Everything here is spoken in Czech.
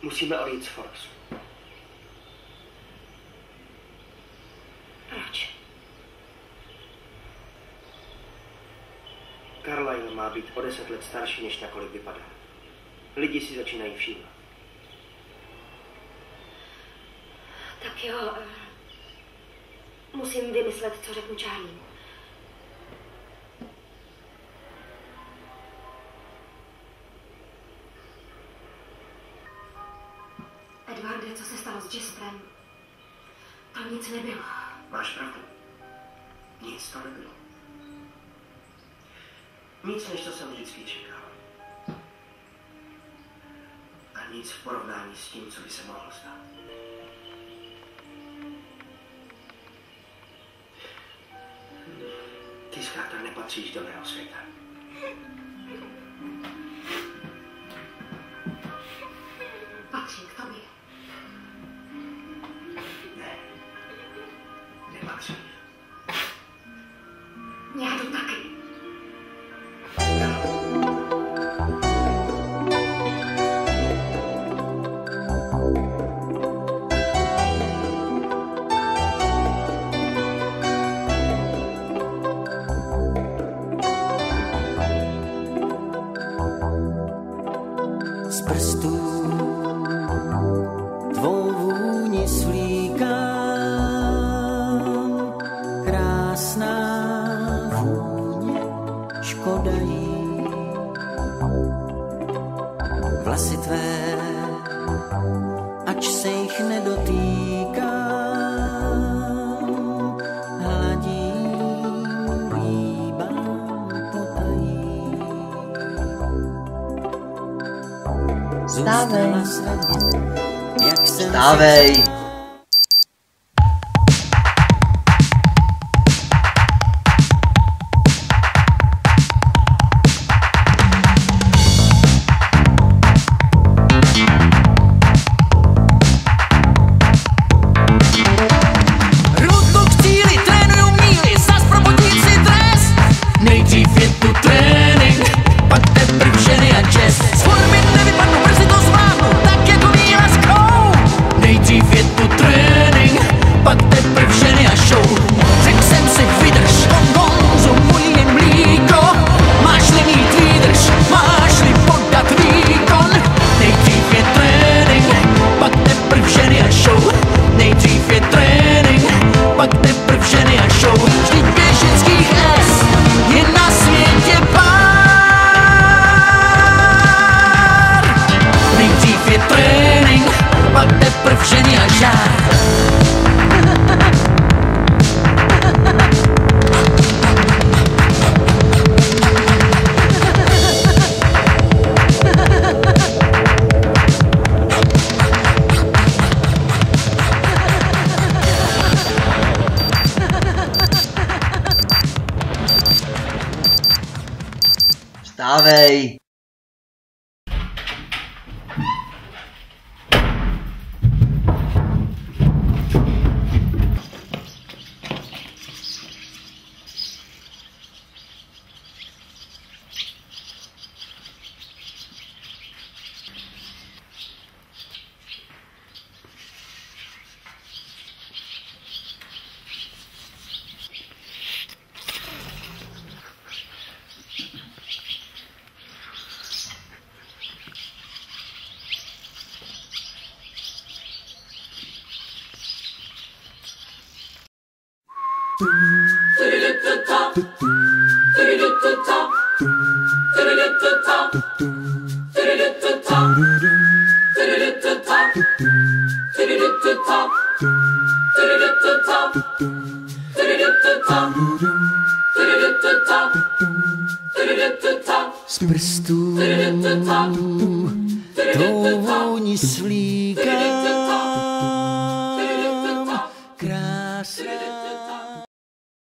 Musíme odejít z Forexu. Proč? Carlyle má být o 10 let starší, než nakolik vypadá. Lidi si začínají všímat. Tak jo, musím vymyslet, co řeknu Charlie. Edwarde, co se stalo s Jasperem? To nic nebylo. Máš pravdu. Nic to nebylo. Nic, než to jsem vždycky čekal. A nic v porovnání s tím, co by se mohlo stát. Ty zkrátka nepatříš do mého světa. Patřím k tobě. Ne. Nepatříš. Já jdu taky. Z prstů tvou vůni svlíkám, krásná vůně, škoda jí. Vlasy tvé, ač se jich nedotýkám, hladím, líbám, potají. Vstávej. Vstávej. Ruku k cíli, trénuju míli, zas probudit si dres. Nejdřív je tu trénink, pak teprv ženy a jazz. Z formy nevypadnu, brzy to zvládnu, tak jako Víla s Kou. Nejdřív je tu trénink, pak teprv ženy a show. Řekl jsem si vydrž, Gonzu můj je mlíko. Máš-li mít výdrž, máš-li podat výkon. Nejdřív je trénink, pak teprv ženy a show. Nejdřív je trénink, pak teprv ženy a show. Vždyť běžeckých S je na světě pár. Nejdřív je trénink, pak teprv ženy a žár. Vstávej. Z prstů tvou vůni svlíkám, krásná